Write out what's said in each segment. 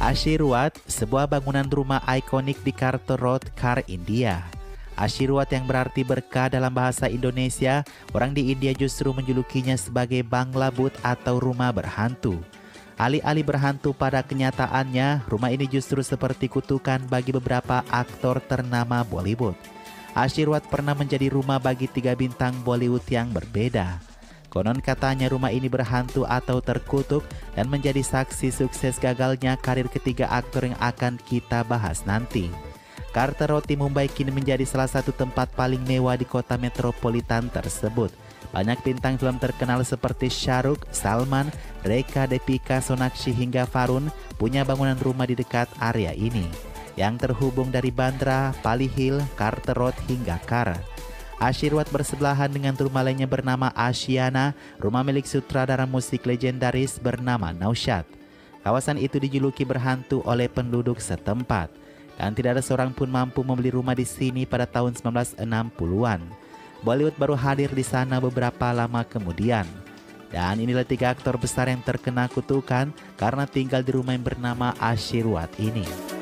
Ashirwad, sebuah bangunan rumah ikonik di Carter Road, Kar, India. Ashirwad yang berarti berkah dalam bahasa Indonesia, orang di India justru menjulukinya sebagai Bangla Booth atau rumah berhantu. Alih-alih berhantu pada kenyataannya, rumah ini justru seperti kutukan bagi beberapa aktor ternama Bollywood. Ashirwad pernah menjadi rumah bagi 3 bintang Bollywood yang berbeda. Konon katanya rumah ini berhantu atau terkutuk dan menjadi saksi sukses gagalnya karir ketiga aktor yang akan kita bahas nanti. Carter Road di Mumbai kini menjadi salah satu tempat paling mewah di kota metropolitan tersebut. Banyak bintang film terkenal seperti Shah Rukh, Salman, Rekha, Deepika, Sonakshi hingga Varun punya bangunan rumah di dekat area ini yang terhubung dari Bandra, Pali Hill, Carter Road hingga Kar. Ashirwad bersebelahan dengan rumah lainnya bernama Ashiana, rumah milik sutradara musik legendaris bernama Naushad. Kawasan itu dijuluki berhantu oleh penduduk setempat dan tidak ada seorang pun mampu membeli rumah di sini pada tahun 1960-an. Bollywood baru hadir di sana beberapa lama kemudian. Dan inilah 3 aktor besar yang terkena kutukan karena tinggal di rumah yang bernama Ashirwad ini.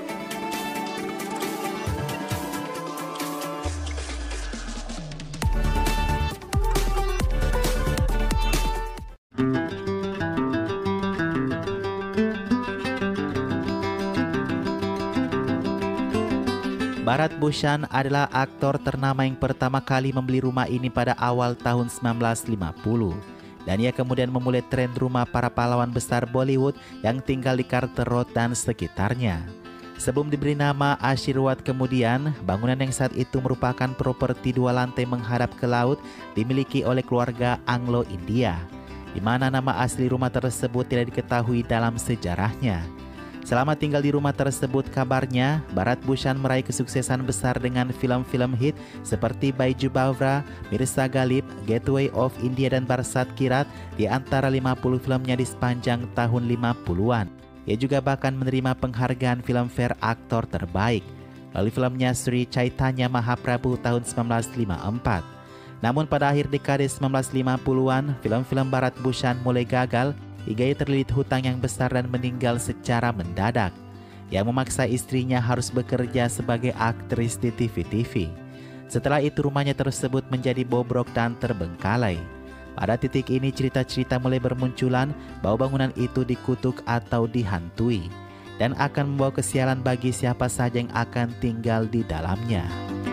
Bharat Bhushan adalah aktor ternama yang pertama kali membeli rumah ini pada awal tahun 1950. Dan ia kemudian memulai tren rumah para pahlawan besar Bollywood yang tinggal di Carter Road dan sekitarnya. Sebelum diberi nama Ashirwad kemudian, bangunan yang saat itu merupakan properti 2 lantai menghadap ke laut dimiliki oleh keluarga Anglo-India, di mana nama asli rumah tersebut tidak diketahui dalam sejarahnya. Selama tinggal di rumah tersebut, kabarnya Bharat Bhushan meraih kesuksesan besar dengan film-film hit seperti Baiju Bawra, Mirza Ghalib, Gateway of India dan Barsat Kirat di antara 50 filmnya di sepanjang tahun 50-an. Ia juga bahkan menerima penghargaan Filmfare Aktor Terbaik melalui filmnya Sri Chaitanya Mahaprabhu tahun 1954. Namun pada akhir dekade 1950-an, film-film Bharat Bhushan mulai gagal hingga ia terlilit hutang yang besar dan meninggal secara mendadak, yang memaksa istrinya harus bekerja sebagai aktris di TV-TV. Setelah itu rumahnya tersebut menjadi bobrok dan terbengkalai. Pada titik ini cerita-cerita mulai bermunculan bahwa bangunan itu dikutuk atau dihantui dan akan membawa kesialan bagi siapa saja yang akan tinggal di dalamnya.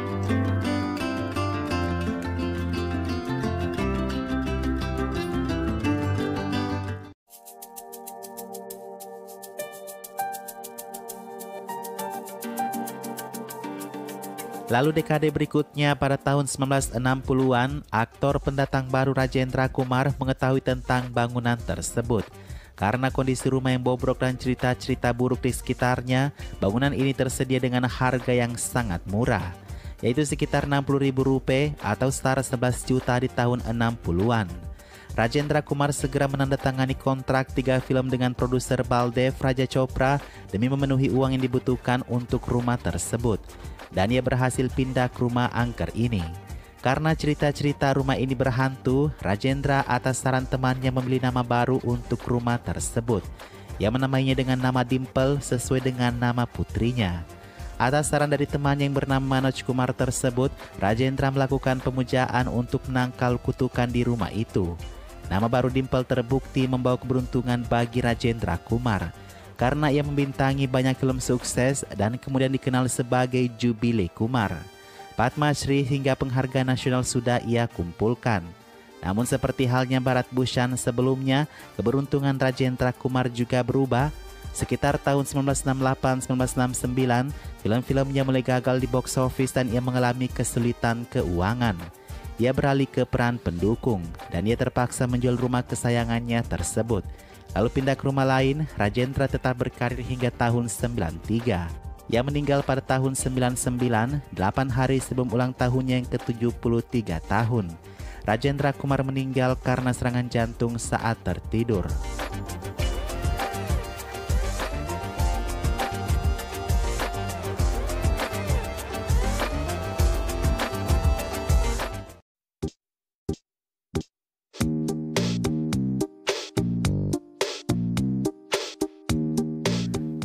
Lalu dekade berikutnya pada tahun 1960-an, aktor pendatang baru Rajendra Kumar mengetahui tentang bangunan tersebut. Karena kondisi rumah yang bobrok dan cerita-cerita buruk di sekitarnya, bangunan ini tersedia dengan harga yang sangat murah, yaitu sekitar Rp60.000 atau setara 11 juta di tahun 60-an. Rajendra Kumar segera menandatangani kontrak 3 film dengan produser Baldev Raja Chopra demi memenuhi uang yang dibutuhkan untuk rumah tersebut. Dan ia berhasil pindah ke rumah angker ini. Karena cerita-cerita rumah ini berhantu, Rajendra atas saran temannya membeli nama baru untuk rumah tersebut. Ia menamainya dengan nama Dimple sesuai dengan nama putrinya. Atas saran dari temannya yang bernama Manoj Kumar tersebut, Rajendra melakukan pemujaan untuk menangkal kutukan di rumah itu. Nama baru Dimple terbukti membawa keberuntungan bagi Rajendra Kumar, karena ia membintangi banyak film sukses dan kemudian dikenal sebagai Jubile Kumar. Padma Shri hingga penghargaan nasional sudah ia kumpulkan. Namun seperti halnya Bharat Bhushan sebelumnya, keberuntungan Rajendra Kumar juga berubah. Sekitar tahun 1968-1969, film-filmnya mulai gagal di box office dan ia mengalami kesulitan keuangan. Ia beralih ke peran pendukung dan ia terpaksa menjual rumah kesayangannya tersebut. Lalu pindah ke rumah lain. Rajendra tetap berkarir hingga tahun 93. Ia meninggal pada tahun 99, 8 hari sebelum ulang tahunnya yang ke-73 tahun. Rajendra Kumar meninggal karena serangan jantung saat tertidur.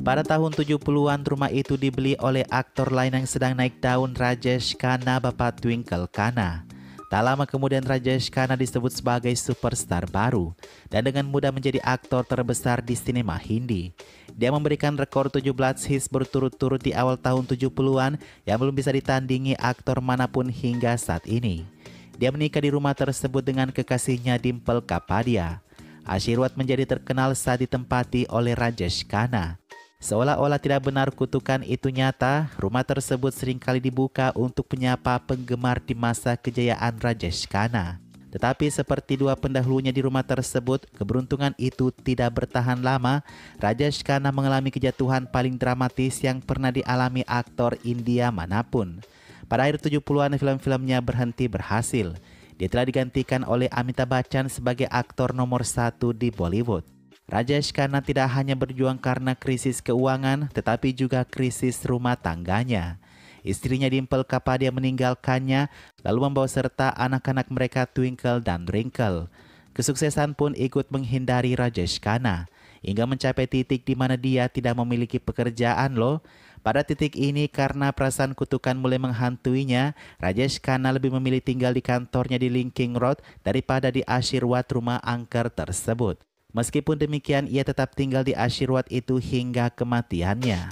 Pada tahun 70-an, rumah itu dibeli oleh aktor lain yang sedang naik daun, Rajesh Khanna, Bapak Twinkle Khanna. Tak lama kemudian Rajesh Khanna disebut sebagai superstar baru dan dengan mudah menjadi aktor terbesar di sinema Hindi. Dia memberikan rekor 17 hits berturut-turut di awal tahun 70-an yang belum bisa ditandingi aktor manapun hingga saat ini. Dia menikah di rumah tersebut dengan kekasihnya Dimple Kapadia. Aashirwad menjadi terkenal saat ditempati oleh Rajesh Khanna. Seolah-olah tidak benar kutukan itu nyata, rumah tersebut seringkali dibuka untuk menyapa penggemar di masa kejayaan Rajesh Khanna. Tetapi seperti dua pendahulunya di rumah tersebut, keberuntungan itu tidak bertahan lama. Rajesh Khanna mengalami kejatuhan paling dramatis yang pernah dialami aktor India manapun. Pada akhir 70-an, film-filmnya berhenti berhasil. Dia telah digantikan oleh Amitabh Bachchan sebagai aktor nomor 1 di Bollywood. Rajesh Khanna tidak hanya berjuang karena krisis keuangan, tetapi juga krisis rumah tangganya. Istrinya Dimple Kapadia meninggalkannya, lalu membawa serta anak-anak mereka Twinkle dan Wrinkle. Kesuksesan pun ikut menghindari Rajesh Khanna, hingga mencapai titik di mana dia tidak memiliki pekerjaan loh. Pada titik ini karena perasaan kutukan mulai menghantuinya, Rajesh Khanna lebih memilih tinggal di kantornya di Linking Road daripada di Aashirwad, rumah angker tersebut. Meskipun demikian, ia tetap tinggal di Aashirwad itu hingga kematiannya.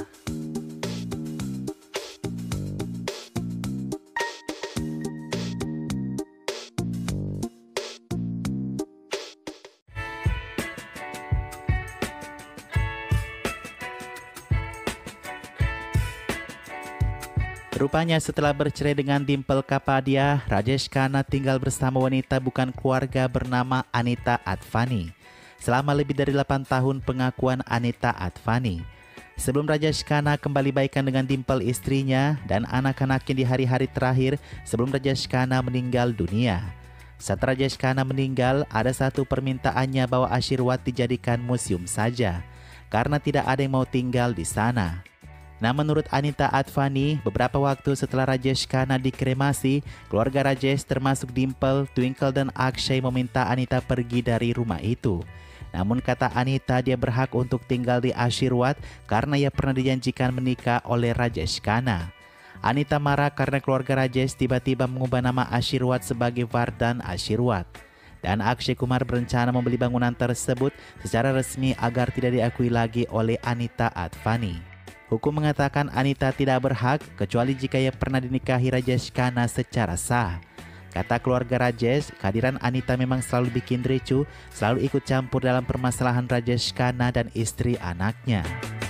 Rupanya setelah bercerai dengan Dimple Kapadia, Rajesh Khanna tinggal bersama wanita bukan keluarga bernama Anita Advani. Selama lebih dari 8 tahun pengakuan Anita Advani. Sebelum Rajesh Khanna kembali baikan dengan Dimple istrinya dan anak-anaknya di hari-hari terakhir sebelum Rajesh Khanna meninggal dunia. Saat Rajesh Khanna meninggal, ada satu permintaannya bahwa Aashirwad dijadikan museum saja, karena tidak ada yang mau tinggal di sana. Nah, menurut Anita Advani, beberapa waktu setelah Rajesh Khanna dikremasi, keluarga Rajesh termasuk Dimple, Twinkle, dan Akshay meminta Anita pergi dari rumah itu. Namun kata Anita, dia berhak untuk tinggal di Aashirwad karena ia pernah dijanjikan menikah oleh Rajesh Khanna. Anita marah karena keluarga Rajesh tiba-tiba mengubah nama Aashirwad sebagai Vardhan Aashirwad. Dan Akshay Kumar berencana membeli bangunan tersebut secara resmi agar tidak diakui lagi oleh Anita Advani. Hukum mengatakan Anita tidak berhak kecuali jika ia pernah dinikahi Rajesh Khanna secara sah. Kata keluarga Rajesh, kehadiran Anita memang selalu bikin ricuh, selalu ikut campur dalam permasalahan Rajesh Khanna dan istri anaknya.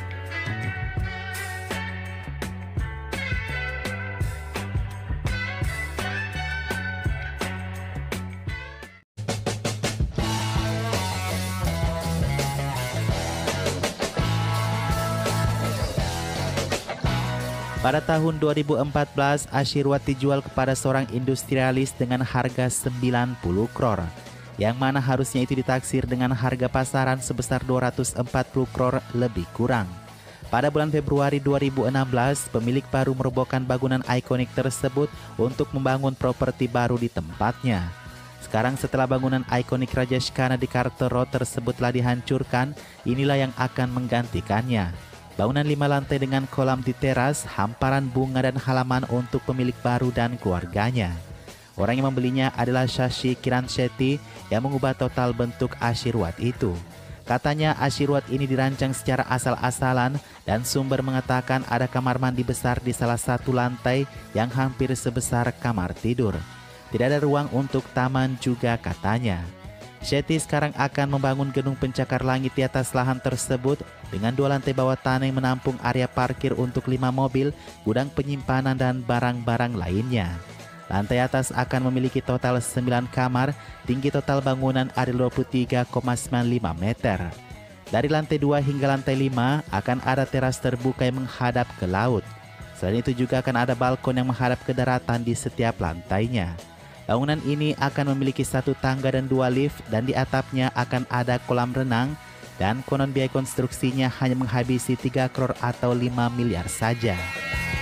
Pada tahun 2014, Aashirwad dijual kepada seorang industrialis dengan harga 90 crore, yang mana harusnya itu ditaksir dengan harga pasaran sebesar 240 crore lebih kurang. Pada bulan Februari 2016, pemilik baru merobohkan bangunan ikonik tersebut untuk membangun properti baru di tempatnya. Sekarang setelah bangunan ikonik Rajesh Khanna di Carter Road tersebut telah dihancurkan, inilah yang akan menggantikannya. Bangunan 5 lantai dengan kolam di teras, hamparan bunga dan halaman untuk pemilik baru dan keluarganya. Orang yang membelinya adalah Shashi Kiran Shetty yang mengubah total bentuk Aashirwad itu. Katanya Aashirwad ini dirancang secara asal-asalan dan sumber mengatakan ada kamar mandi besar di salah satu lantai yang hampir sebesar kamar tidur. Tidak ada ruang untuk taman juga katanya. Shetty sekarang akan membangun gedung pencakar langit di atas lahan tersebut dengan 2 lantai bawah tanah yang menampung area parkir untuk 5 mobil, gudang penyimpanan dan barang-barang lainnya. Lantai atas akan memiliki total 9 kamar, tinggi total bangunan adalah 23,95 meter. Dari lantai 2 hingga lantai 5 akan ada teras terbuka yang menghadap ke laut. Selain itu juga akan ada balkon yang menghadap ke daratan di setiap lantainya. Bangunan ini akan memiliki 1 tangga dan 2 lift dan di atapnya akan ada kolam renang dan konon biaya konstruksinya hanya menghabisi 3 crore atau 5 miliar saja.